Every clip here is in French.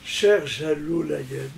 Cher Jalloud Layem,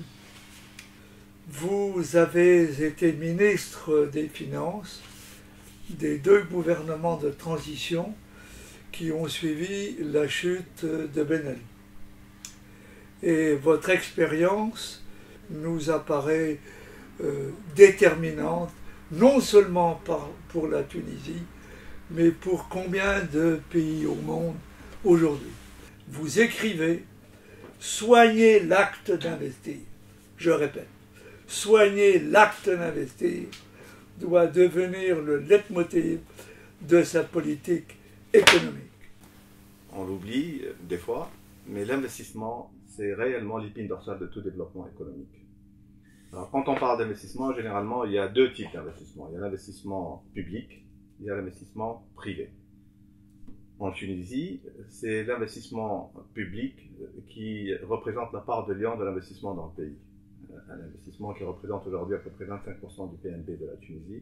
vous avez été ministre des Finances des deux gouvernements de transition qui ont suivi la chute de Ben Ali. Et votre expérience nous apparaît déterminante, non seulement pour la Tunisie, mais pour combien de pays au monde aujourd'hui. Vous écrivez « Soignez l'acte d'investir ». Je répète, « Soigner l'acte d'investir » doit devenir le leitmotiv de sa politique économique. On l'oublie des fois, mais l'investissement, c'est réellement l'épine dorsale de tout développement économique. Alors, quand on parle d'investissement, généralement, il y a deux types d'investissement. Il y a l'investissement public, il y a l'investissement privé. En Tunisie, c'est l'investissement public qui représente la part de lion de l'investissement dans le pays. Un investissement qui représente aujourd'hui à peu près 25% du PNB de la Tunisie.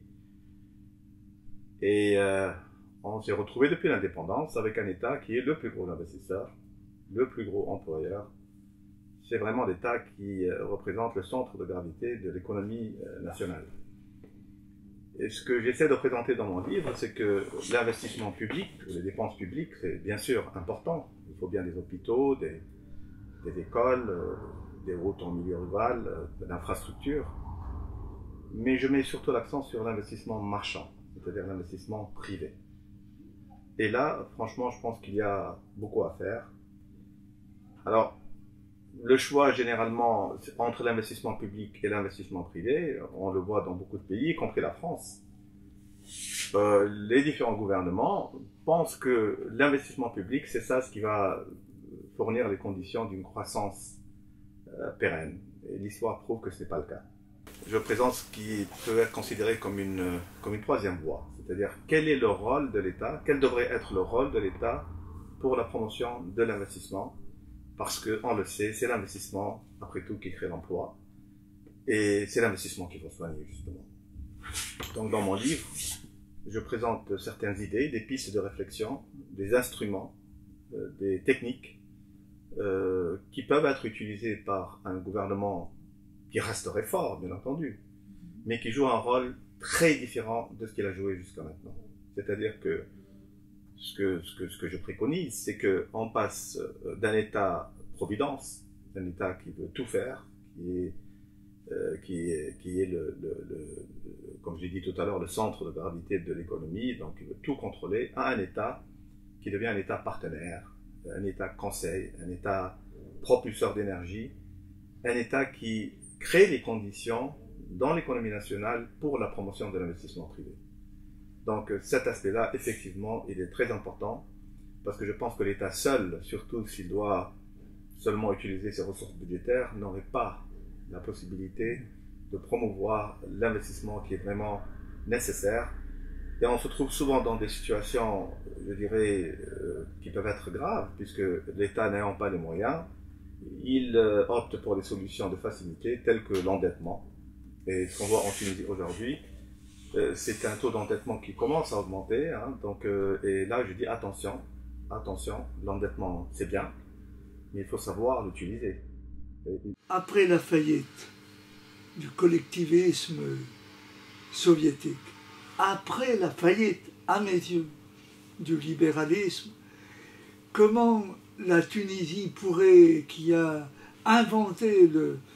Et on s'est retrouvé depuis l'indépendance avec un État qui est le plus gros investisseur, le plus gros employeur. C'est vraiment l'État qui représente le centre de gravité de l'économie nationale. Et ce que j'essaie de présenter dans mon livre, c'est que l'investissement public, les dépenses publiques, c'est bien sûr important. Il faut bien des hôpitaux, des écoles, des routes en milieu rural, de l'infrastructure. Mais je mets surtout l'accent sur l'investissement marchand, c'est-à-dire l'investissement privé. Et là, franchement, je pense qu'il y a beaucoup à faire. Alors, le choix généralement entre l'investissement public et l'investissement privé, on le voit dans beaucoup de pays, y compris la France. Les différents gouvernements pensent que l'investissement public, c'est ça ce qui va fournir les conditions d'une croissance pérenne. Et l'histoire prouve que ce n'est pas le cas. Je présente ce qui peut être considéré comme une troisième voie, c'est-à-dire quel est le rôle de l'État, quel devrait être le rôle de l'État pour la promotion de l'investissement. Parce qu'on le sait, c'est l'investissement, après tout, qui crée l'emploi. Et c'est l'investissement qu'il faut soigner, justement. Donc, dans mon livre, je présente certaines idées, des pistes de réflexion, des instruments, des techniques qui peuvent être utilisées par un gouvernement qui resterait fort, bien entendu, mais qui joue un rôle très différent de ce qu'il a joué jusqu'à maintenant. C'est-à-dire que ce que je préconise, c'est qu'on passe d'un État-providence, d'un État qui veut tout faire, qui est comme j'ai dit tout à l'heure, le centre de gravité de l'économie, donc qui veut tout contrôler, à un État qui devient un État partenaire, un État conseil, un État propulseur d'énergie, un État qui crée les conditions dans l'économie nationale pour la promotion de l'investissement privé. Donc cet aspect-là, effectivement, il est très important parce que je pense que l'État seul, surtout s'il doit seulement utiliser ses ressources budgétaires, n'aurait pas la possibilité de promouvoir l'investissement qui est vraiment nécessaire. Et on se trouve souvent dans des situations, je dirais, qui peuvent être graves, puisque l'État n'ayant pas les moyens, il opte pour des solutions de facilité telles que l'endettement. Et ce qu'on voit en Tunisie aujourd'hui, c'est un taux d'endettement qui commence à augmenter, hein, et là je dis attention, l'endettement c'est bien, mais il faut savoir l'utiliser. Après la faillite du collectivisme soviétique, après la faillite, à mes yeux, du libéralisme, comment la Tunisie pourrait, qui a inventé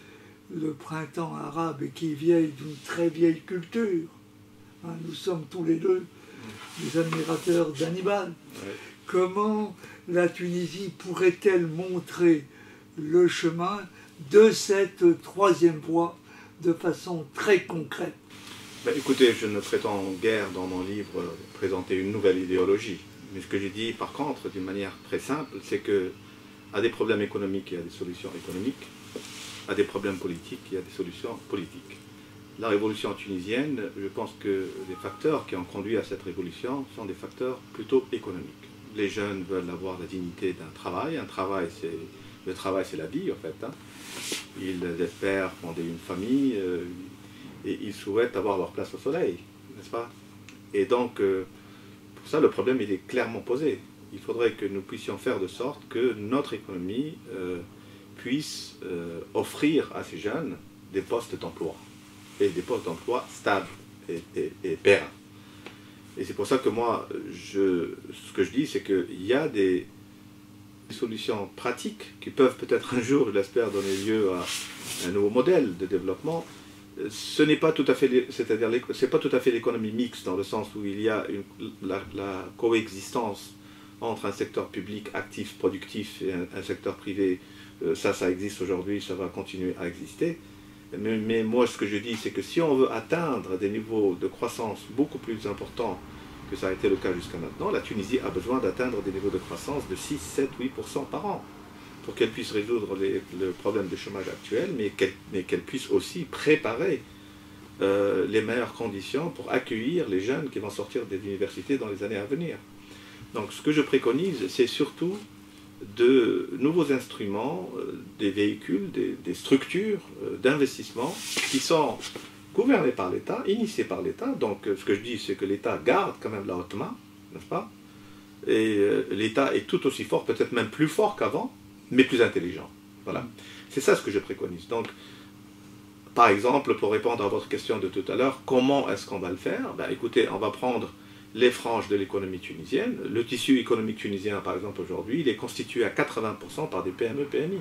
le printemps arabe et qui vient d'une très vieille culture, hein, nous sommes tous les deux des admirateurs d'Hannibal. Ouais. Comment la Tunisie pourrait-elle montrer le chemin de cette troisième voie de façon très concrète? Ben, écoutez, je ne prétends guère dans mon livre présenter une nouvelle idéologie. Mais ce que j'ai dit par contre, d'une manière très simple, c'est que à des problèmes économiques, il y a des solutions économiques, à des problèmes politiques, il y a des solutions politiques. La révolution tunisienne, je pense que les facteurs qui ont conduit à cette révolution sont des facteurs plutôt économiques. Les jeunes veulent avoir la dignité d'un travail. Le travail, c'est la vie, en fait. Hein. Ils espèrent fonder une famille et ils souhaitent avoir leur place au soleil, n'est-ce pas? Et donc, pour ça, le problème, il est clairement posé. Il faudrait que nous puissions faire de sorte que notre économie puisse offrir à ces jeunes des postes d'emploi, et des postes d'emploi stables et pérennes. Et c'est pour ça que moi, ce que je dis, c'est qu'il y a des solutions pratiques qui peuvent peut-être un jour, je l'espère, donner lieu à un nouveau modèle de développement. Ce n'est pas tout à fait, c'est-à-dire, c'est pas tout à fait l'économie mixte, dans le sens où il y a la coexistence entre un secteur public actif, productif, et un secteur privé. Ça existe aujourd'hui, ça va continuer à exister. Mais moi, ce que je dis, c'est que si on veut atteindre des niveaux de croissance beaucoup plus importants que ça a été le cas jusqu'à maintenant, la Tunisie a besoin d'atteindre des niveaux de croissance de 6, 7, 8% par an pour qu'elle puisse résoudre le problème de chômage actuel, mais qu'elle puisse aussi préparer les meilleures conditions pour accueillir les jeunes qui vont sortir des universités dans les années à venir. Donc ce que je préconise, c'est surtout de nouveaux instruments, des véhicules, des structures d'investissement qui sont gouvernés par l'État, initiés par l'État. Donc ce que je dis, c'est que l'État garde quand même la haute main, n'est-ce pas? Et l'État est tout aussi fort, peut-être même plus fort qu'avant, mais plus intelligent. Voilà. C'est ça ce que je préconise. Donc, par exemple, pour répondre à votre question de tout à l'heure, comment est-ce qu'on va le faire? Ben, écoutez, on va prendre les franges de l'économie tunisienne. Le tissu économique tunisien, par exemple, aujourd'hui, il est constitué à 80% par des PME, PMI.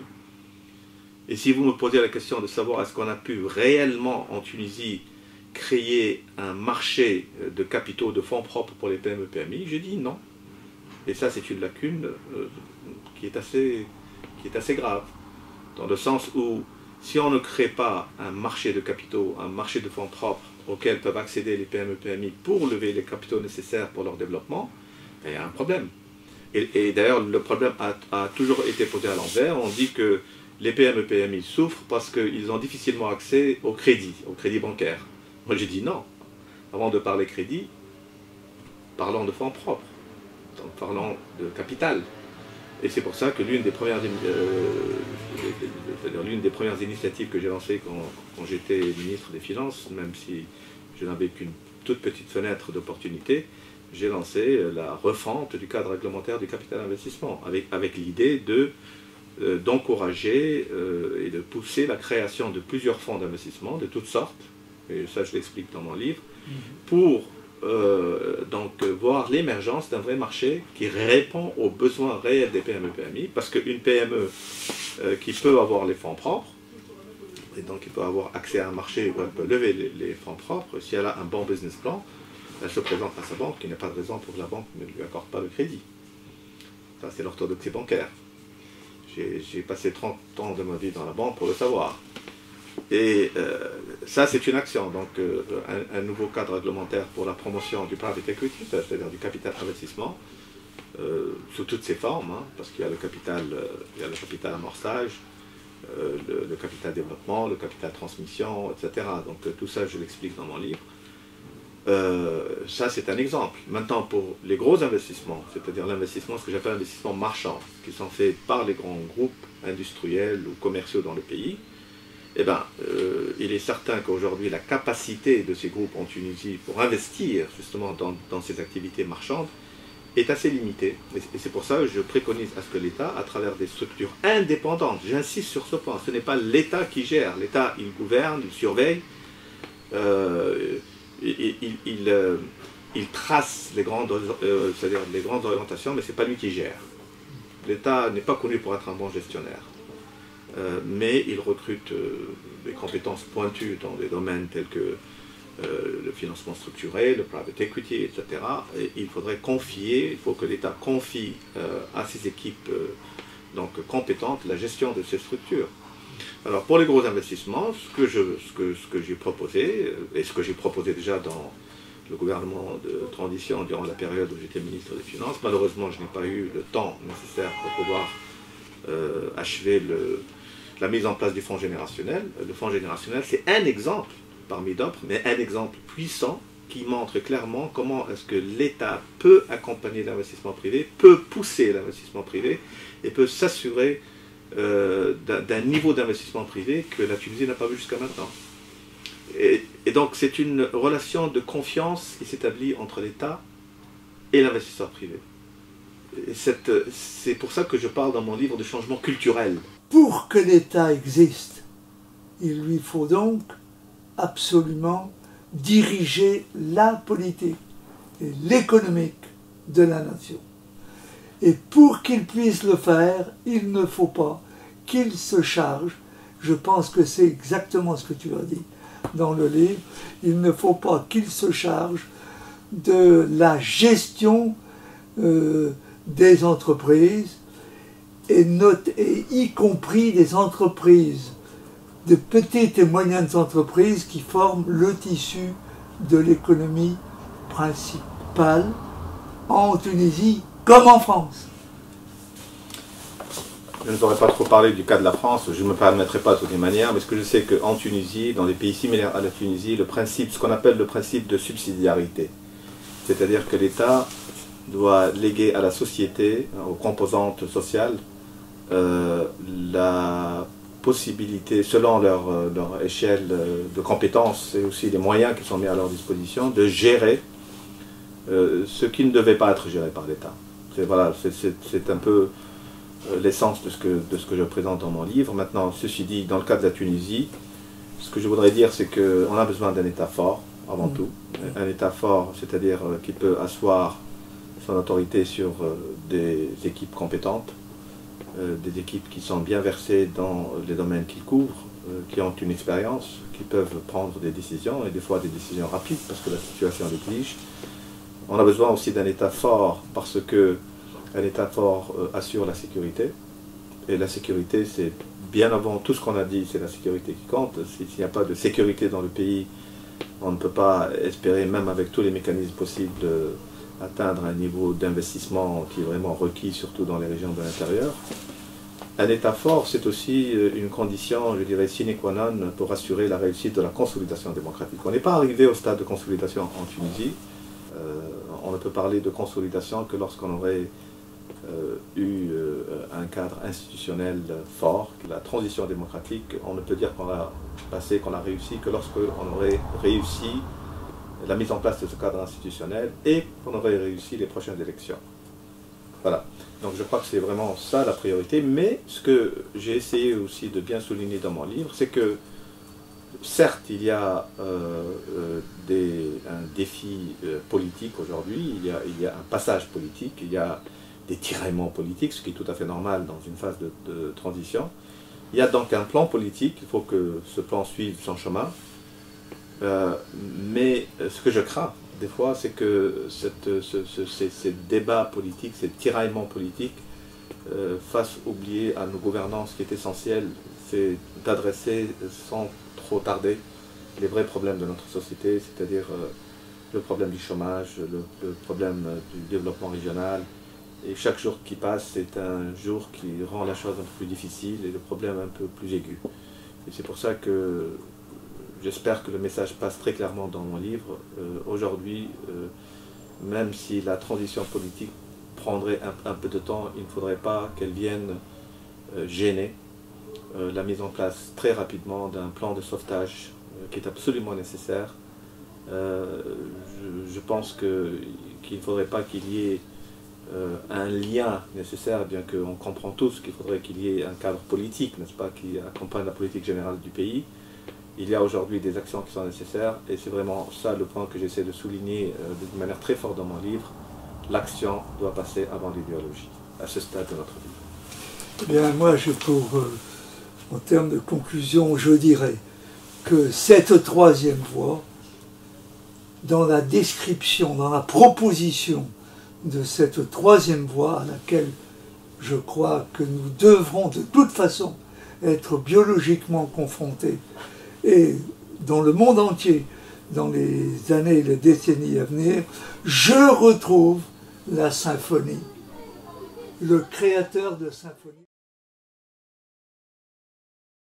Et si vous me posez la question de savoir est-ce qu'on a pu réellement, en Tunisie, créer un marché de capitaux, de fonds propres pour les PME, PMI, je dis non. Et ça, c'est une lacune qui est assez grave, dans le sens où, si on ne crée pas un marché de capitaux, un marché de fonds propres, auxquels peuvent accéder les PME, PMI pour lever les capitaux nécessaires pour leur développement, il y a un problème. Et d'ailleurs, le problème a toujours été posé à l'envers. On dit que les PME, PMI souffrent parce qu'ils ont difficilement accès au crédit bancaire. Moi, j'ai dit non. Avant de parler crédit, parlons de fonds propres, donc parlons de capital. Et c'est pour ça que l'une des premières initiatives que j'ai lancées quand j'étais ministre des Finances, même si je n'avais qu'une toute petite fenêtre d'opportunité, j'ai lancé la refonte du cadre réglementaire du capital investissement, avec l'idée d'encourager et de pousser la création de plusieurs fonds d'investissement de toutes sortes, et ça je l'explique dans mon livre, pour donc voir l'émergence d'un vrai marché qui répond aux besoins réels des PME-PMI, parce qu'une PME qui peut avoir les fonds propres, et donc qui peut avoir accès à un marché où elle peut lever les fonds propres, si elle a un bon business plan, elle se présente à sa banque, il n'y a pas de raison pour que la banque ne lui accorde pas le crédit. Ça, c'est l'orthodoxie bancaire. J'ai passé 30 ans de ma vie dans la banque pour le savoir. Et ça, c'est une action. Donc, un nouveau cadre réglementaire pour la promotion du private equity, c'est-à-dire du capital investissement, sous toutes ses formes, hein, parce qu'il y a le capital amorçage, le capital développement, le capital transmission, etc. Donc, tout ça, je l'explique dans mon livre. Ça, c'est un exemple. Maintenant, pour les gros investissements, c'est-à-dire l'investissement, ce que j'appelle l'investissement marchand, qui sont faits par les grands groupes industriels ou commerciaux dans le pays, eh bien, il est certain qu'aujourd'hui, la capacité de ces groupes en Tunisie pour investir justement dans ces activités marchandes est assez limitée. Et c'est pour ça que je préconise à ce que l'État, à travers des structures indépendantes, j'insiste sur ce point, ce n'est pas l'État qui gère. L'État, il gouverne, il surveille, il trace les grandes orientations, mais ce n'est pas lui qui gère. L'État n'est pas connu pour être un bon gestionnaire. Mais il recrute des compétences pointues dans des domaines tels que le financement structuré, le private equity, etc. Et il faut que l'État confie à ses équipes donc compétentes la gestion de ces structures. Alors pour les gros investissements, ce que j'ai proposé, et ce que j'ai proposé déjà dans le gouvernement de transition durant la période où j'étais ministre des Finances, malheureusement je n'ai pas eu le temps nécessaire pour pouvoir achever la mise en place du fonds générationnel. Le fonds générationnel, c'est un exemple parmi d'autres, mais un exemple puissant qui montre clairement comment est-ce que l'État peut accompagner l'investissement privé, peut pousser l'investissement privé et peut s'assurer d'un niveau d'investissement privé que la Tunisie n'a pas vu jusqu'à maintenant. Et donc c'est une relation de confiance qui s'établit entre l'État et l'investisseur privé. C'est pour ça que je parle dans mon livre de changement culturel. pour que l'État existe, il lui faut donc absolument diriger la politique et l'économique de la nation. Et pour qu'il puisse le faire, il ne faut pas qu'il se charge, je pense que c'est exactement ce que tu as dit dans le livre, il ne faut pas qu'il se charge de la gestion des entreprises, et y compris des entreprises, de petites et moyennes entreprises qui forment le tissu de l'économie principale en Tunisie comme en France. Je ne saurais pas trop parler du cas de la France, je ne me permettrai pas de toutes les manières, mais ce que je sais qu'en Tunisie, dans des pays similaires à la Tunisie, le principe, ce qu'on appelle le principe de subsidiarité, c'est-à-dire que l'État doit léguer à la société, aux composantes sociales, la possibilité, selon leur échelle de compétences et aussi les moyens qui sont mis à leur disposition, de gérer ce qui ne devait pas être géré par l'État. Voilà, c'est un peu l'essence de ce que je présente dans mon livre. Maintenant, ceci dit, dans le cas de la Tunisie, ce que je voudrais dire, c'est qu'on a besoin d'un État fort, avant tout. Un État fort, c'est-à-dire qui peut asseoir son autorité sur des équipes compétentes, des équipes qui sont bien versées dans les domaines qu'ils couvrent, qui ont une expérience, qui peuvent prendre des décisions, et des fois des décisions rapides, parce que la situation l'exige. On a besoin aussi d'un État fort, parce que un État fort assure la sécurité, et la sécurité, c'est bien avant tout ce qu'on a dit, c'est la sécurité qui compte. S'il n'y a pas de sécurité dans le pays, on ne peut pas espérer, même avec tous les mécanismes possibles, atteindre un niveau d'investissement qui est vraiment requis, surtout dans les régions de l'intérieur. Un État fort, c'est aussi une condition, je dirais, sine qua non pour assurer la réussite de la consolidation démocratique. On n'est pas arrivé au stade de consolidation en Tunisie. On ne peut parler de consolidation que lorsqu'on aurait eu un cadre institutionnel fort. La transition démocratique, on ne peut dire qu'on a passé, qu'on a réussi que lorsqu'on aurait réussi la mise en place de ce cadre institutionnel et qu'on aurait réussi les prochaines élections. Voilà. Donc je crois que c'est vraiment ça la priorité, mais ce que j'ai essayé aussi de bien souligner dans mon livre, c'est que certes il y a un défi politique aujourd'hui, il y a un passage politique, il y a des tiraillements politiques, ce qui est tout à fait normal dans une phase de transition. Il y a donc un plan politique, il faut que ce plan suive son chemin. Mais ce que je crains, des fois, c'est que ces débats politiques, ces tiraillements politiques fassent oublier à nos gouvernants ce qui est essentiel, c'est d'adresser sans trop tarder les vrais problèmes de notre société, c'est-à-dire le problème du chômage, le problème du développement régional. Et chaque jour qui passe, c'est un jour qui rend la chose un peu plus difficile et le problème un peu plus aigu. Et c'est pour ça que j'espère que le message passe très clairement dans mon livre. Aujourd'hui, même si la transition politique prendrait un peu de temps, il ne faudrait pas qu'elle vienne gêner la mise en place très rapidement d'un plan de sauvetage qui est absolument nécessaire. Je pense qu'il ne faudrait pas qu'il y ait un lien nécessaire, bien qu'on comprend tous qu'il faudrait qu'il y ait un cadre politique, n'est-ce pas, qui accompagne la politique générale du pays. Il y a aujourd'hui des actions qui sont nécessaires, et c'est vraiment ça le point que j'essaie de souligner de manière très forte dans mon livre. L'action doit passer avant l'idéologie, à ce stade de notre vie. Eh bien, moi, en termes de conclusion, je dirais que cette troisième voie, dans la description, dans la proposition de cette troisième voie à laquelle je crois que nous devrons de toute façon être biologiquement confrontés, et dans le monde entier, dans les années et les décennies à venir, je retrouve la symphonie, le créateur de symphonie.